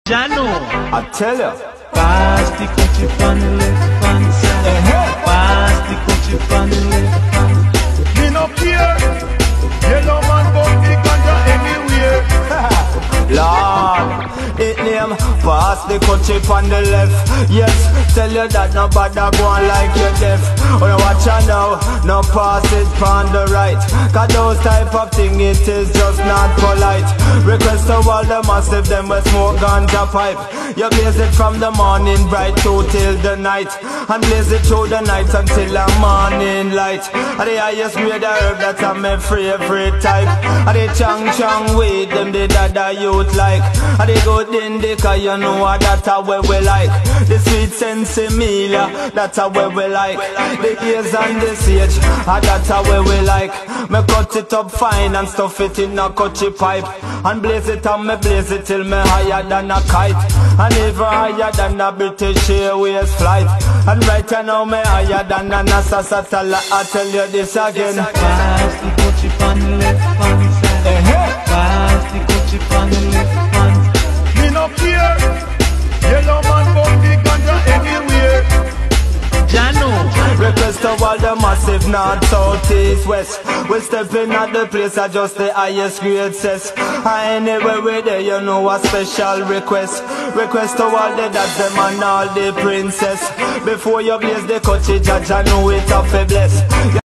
Jano, I tell ya. pass the coachy on the left hand side. Pass the coachy on the left hand side. Me no care. Yellow man bump the ganja anywhere. Lord, it name pass the country on the left. Yes, tell you that nobody go on like you deaf. When you watch her now, no pass it on the right. Cause those type of thing, it is just not polite. Request to all the massive, them will smoke ganja pipe. You blaze it from the morning bright to till the night. And blaze it through the night until the morning light. And the highest grade of herb, that's a my favorite type. And the chang chang weed, them the dada youth like. And the good indica, you know what that's a way we like. The sweet sensimilia, that's a way we like. The ears and the sage, that's a way we like. Me cut it up fine and stuff it in a cutchy pipe. And blaze it and me blaze it till me higher than a kite. And even higher than a British Airways flight. And right now me higher than a NASA satellite. I tell you this again. Pass the coachy on the left hand side. Pass the coachy on the left hand side. Me no care. Yellow man bump the ganja anywhere. Jano, Request to all the massive north, south, east, west. We stepping at the place at just the highest grade says. And anywhere we there, you know a special request. Request to all the dads, them and all the princess. Before you blaze the coach, judge, I know it's a bless.